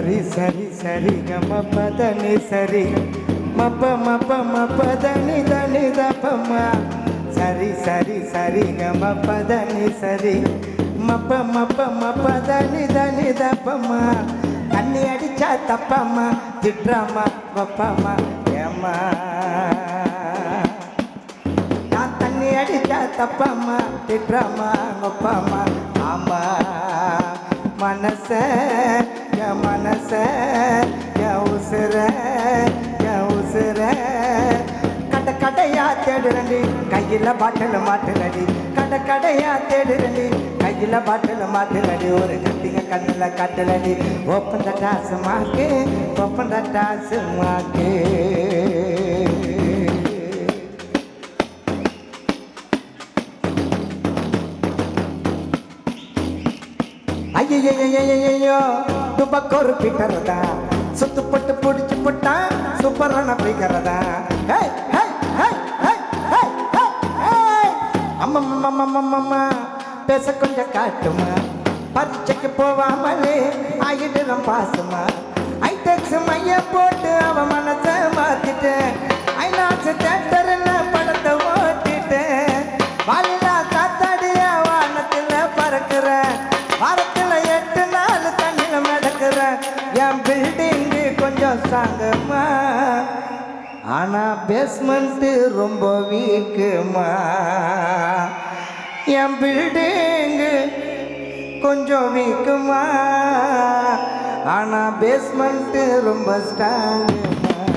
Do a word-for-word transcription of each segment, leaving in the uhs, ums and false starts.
சரி சரி சரி கம பதனி சரி மப்ப மப்ப மப்ப தனி தனி தப்பம்மா சரி சரி சரி கம பதனி சரி மப்ப மப்ப மப்ப தனி தனி தப்பம்மா தண்ணி அடிச்சா தப்பம்மா திட்டுறாமா பப்பாம்மா ஏம்மா நான் தண்ணி அடிச்சா தப்பம்மா திட்டுறாமா பப்பாம்மா ஆமா மனச என் மனச என் உசுர என் உசுர கடை கடையா தேடுறண்டி கையில் பாட்டில் மாட்டுலடி கடை கடையா தேடுறண்டி கையில் பாட்டில் மாட்டுலடி ஒரு கட்டிங்க கண்ணில் கட்டுலடி ஓப்பன் த டாசு மாக்கு ஓப்பன் த டாசு மாக்கு ஐயோ துபக்கொரு பிக்கிறதா சுத்து போட்டு பிடிச்சு போட்டா சூப்பரான பிக்கிறதா அம்மம்மா பேச கொஞ்சம் காட்டுமா பரீட்சைக்கு போவாமலே ஆகிட்டு பாசுமா ஐடெக்ஸ் மைய போட்டு அவன் மனசை மாத்திட்டேன் ஐநாக்ஸ் தேட்டர்ல படத்தை ஓட்டிட்டேன் வாலிலா காத்தாடிய வானத்தில் பறக்கிற வாரத்தில் எட்டு நாள் தண்ணியில் மிதக்கிற என் பில்டிங்கு கொஞ்சம் ஸ்ட்ராங்குமா ஆனால் பேஸ்மெண்ட்டு ரொம்ப வீக்குமா என் பில்டிங்கு கொஞ்சம் வீக்குமா ஆனால் பேஸ்மெண்ட்டு ரொம்ப ஸ்ட்ராங்குமா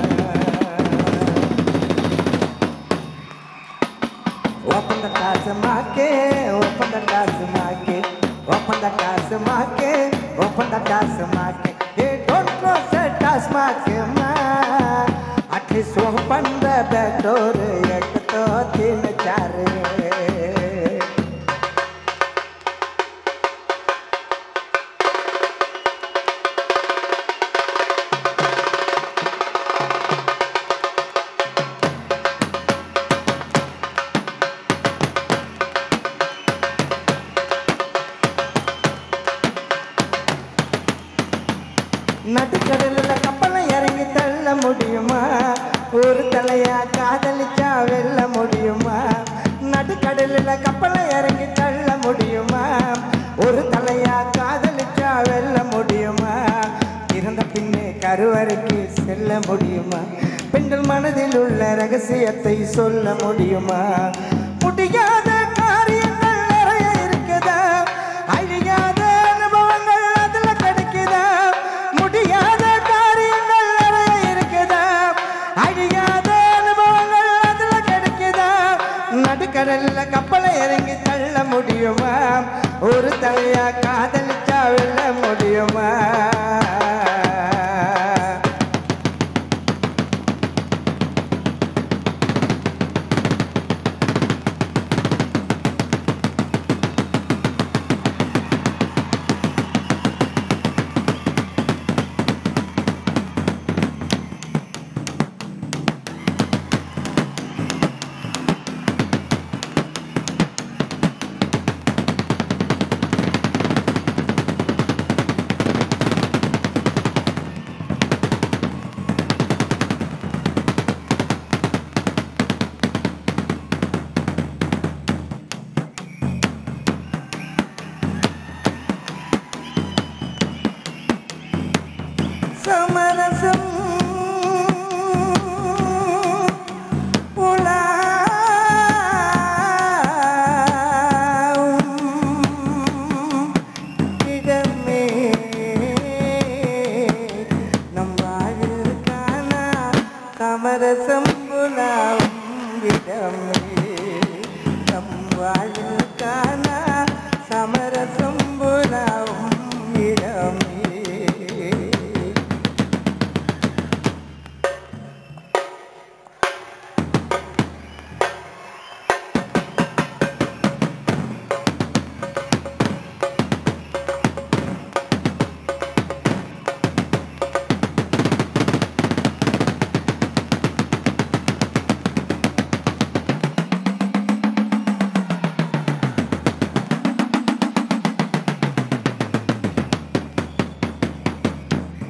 ஓப்பன் த டாஸ் மாக்கே ஓப்பன் த டாஸ் மாக்கே open the gas market, open the gas market. They don't close the gas market, man. At least open the back door, ek to tin char. நடுக்கடலில் கப்பலை இறங்கி தள்ள முடியுமா ஒரு தலையா காதலிச்சா வெல்ல முடியுமா நடுக்கடலில் கப்பலை இறங்கி தள்ள முடியுமா ஒரு தலையா காதலிச்சா வெல்ல முடியுமா இறந்த பின்னே கருவறைக்கு செல்ல முடியுமா பெண்கள் மனதில் உள்ள ரகசியத்தை சொல்ல முடியுமா முடியாத காரியங்கள் நிறைய இருக்குதா அழியாத அனுபவங்கள் அதுல கிடைக்குதா முடியாத காரியங்கள் நிறைய இருக்குதா அழியாத அனுபவங்கள் அதுல கிடைக்குதா நடுக்கடல்ல கப்பலை இறங்கி தள்ள முடியுமா ஒரு தலையா காதலிச்சா வெல்ல முடியுமா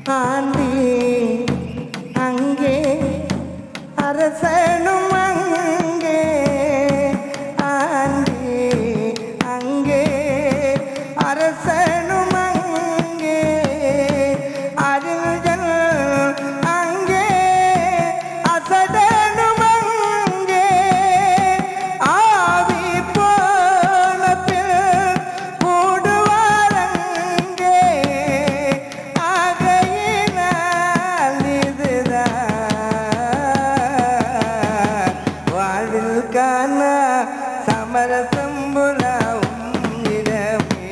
ஆண்டி அங்கே அரசனும் அங்கே ஆண்டி அங்கே அரசனும் அங்கே அறிஞன் அங்கே அசடனும் அங்கே ஆவி போன பின் கூடுவார் அங்கே ஆகையினால் இதுதான் வாழ்வில் காண சமரசம் புலாவும் இடமே.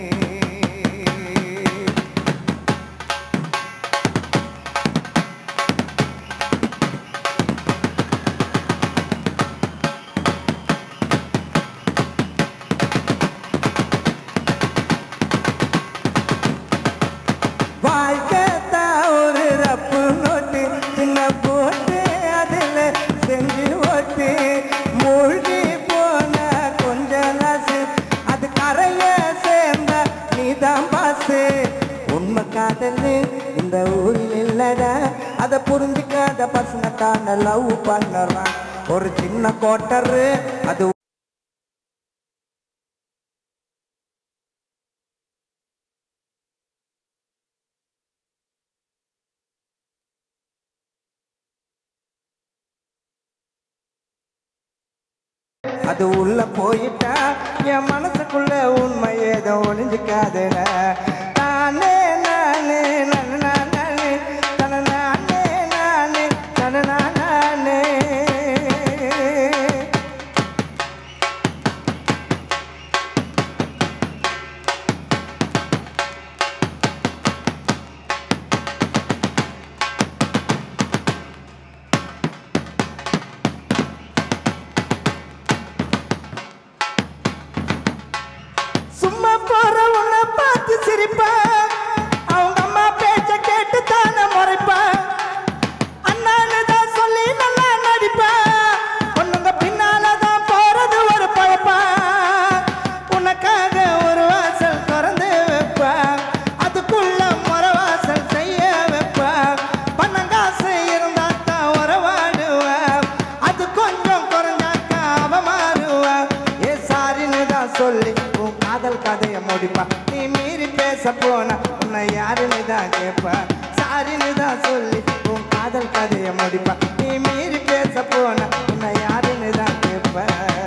வாழ்க்கை ஒரு ரப்பு நோட்டு சின்ன போட்டு அதில் செஞ்சு ஓட்டு மூழ்கி போன கொஞ்ச லாசு அது கரைய சேர்ந்த நீதான் பாசு. உண்மை காதல் இந்த ஊரில் இல்லடா, அதை புரிஞ்சுக்காத பசங்க தான லவ் பண்ணுறான். ஒரு சின்ன கோட்டரு அது அது உள்ள போயிட்டா என் மனசுக்குள்ள உண்மை ஏதோ ஒளிஞ்சுக்காதுடா. நானே நானே நானே நானே நானே நானே நானே நானே சும்மா போற உன்னை பார்த்து சிரிப்பா, அவங்க அம்மா பேச்ச கேட்டு தானே முறைப்பா. அண்ணான்னு தான் சொல்லி நல்லா நடிப்பா, பொண்ணுங்க பின்னாலதான் போறது ஒரு பழப்பா. உனக்காக ஒரு வாசல் திறந்து வைப்பா, அதுக்குள்ள முறை வாசல் செய்ய வைப்பா. பணங்காசு இருந்தா தான் உறவாடுவா, அது கொஞ்சம் குறைஞ்சாக்கா அவ மாறுவா. ஏ சாரின்னு தான் சொல்லி உன் காதல் கதையை முடிப்பா. நீ மீறி பேச போனா உன்னை யாருன்னு தான் கேட்பா. சாரின்னு தான் சொல்லி உன் காதல் கதையை முடிப்பா. நீ மீறி பேச போனா உன்னை யாருன்னு தான் கேட்பா.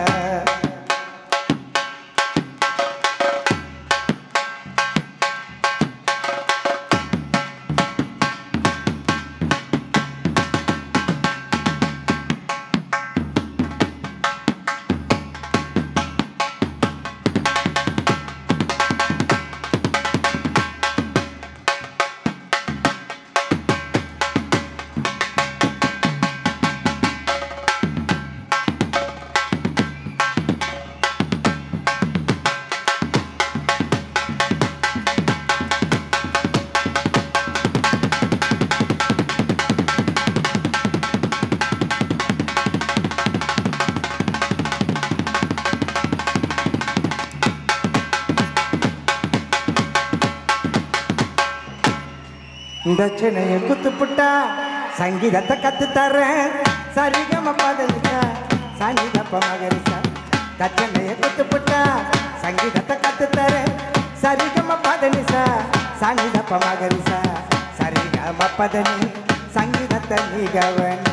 இந்த சென்னையை குத்துப்புட்டா சங்கீதத்தை கத்து தர்றேன். சரிகம பதனிக்கா சங்கீதப்ப மகரிசா. தச்சனையை குத்துப்புட்டா சங்கீதத்தை கத்து தர்றேன். சரிகம பதனிசா சங்கீதப்ப மகரிசா. சரிகம பதனி சங்கீதத்தை நீ கவனி.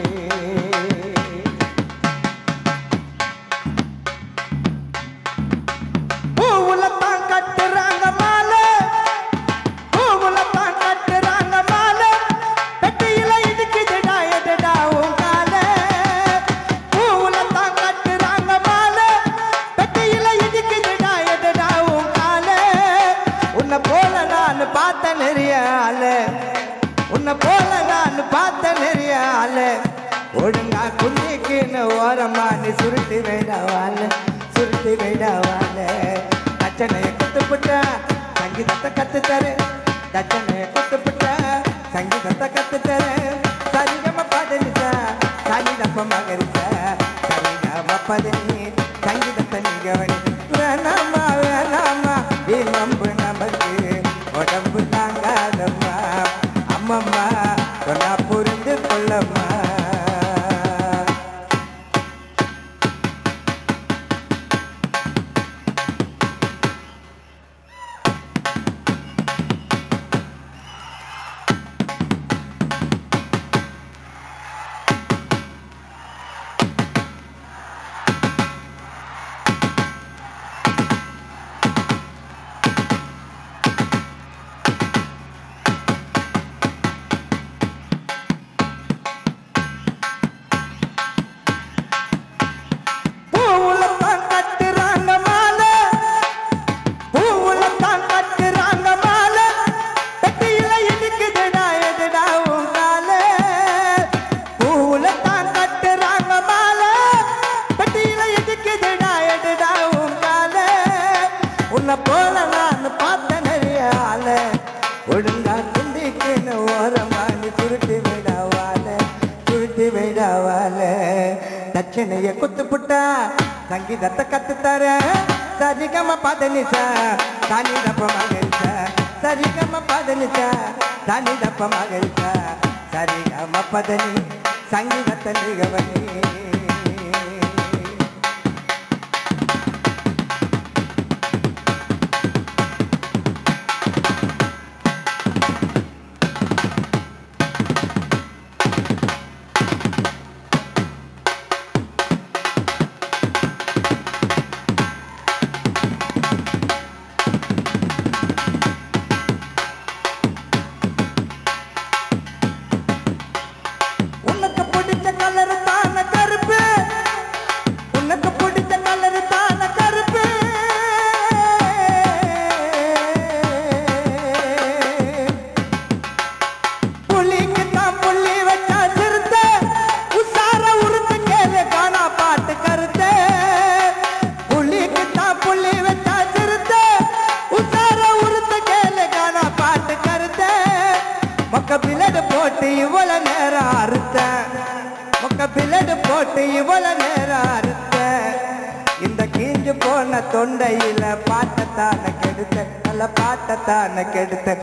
பூவுலத்தான் கட்டுறாங்க மாலை, பூவுலத்தான் கட்டுறாங்க மாலை, பெட்டியில இடுக்குதுடா எடடா உன் காலை. பூவுலத்தான் கட்டுறாங்க மாலை, பெட்டியில இடுக்குதுடா எடடா உன் காலை. உன்னை போல நான் பார்த்த நிறைய ஆளு, உன்னை போல நான் பார்த்த நிறைய ஆளு. ஒழுங்கா குந்திக்குன்னு ஓரமா நீ சுருட்டி வேண்டாவாள், சுருட்டி வேண்டாவாள். தச்சனையை குத்துப்புட்டா சங்கீதத்தை கத்து தரு, தச்சனையை குத்துப்புட்டா சங்கீதத்தை கத்து தரு. சரிகம பதனிசா சங்கீதப்ப மகரிசா. சரிகம பதனி சங்கீதத்தை நீ கவனி. வேணாமா வேணாமா நம்பு நமக்கு உடம்பு தாங்காதம்மா. என்னைய குத்து புட்டா சங்கீதத்தை கத்துத்தர சரிகம பதனிச்சா தனி தப்ப மகிழ்ச்சா சரிகம பதனிச்சா தனி தப்ப மகிழ்ச்சா சரிகம பதனி சங்கீதத்தை நிகவனி போட்டு இவ்வளவு நேரம் அறுத்த மொக்க பிளடு போட்டு இவ்வளவு நேரம் அறுத்த இந்த கீஞ்சு போன தொண்டையில பாட்டத்தான கெடுத்த நல்ல பாட்டத்தான கெடுத்த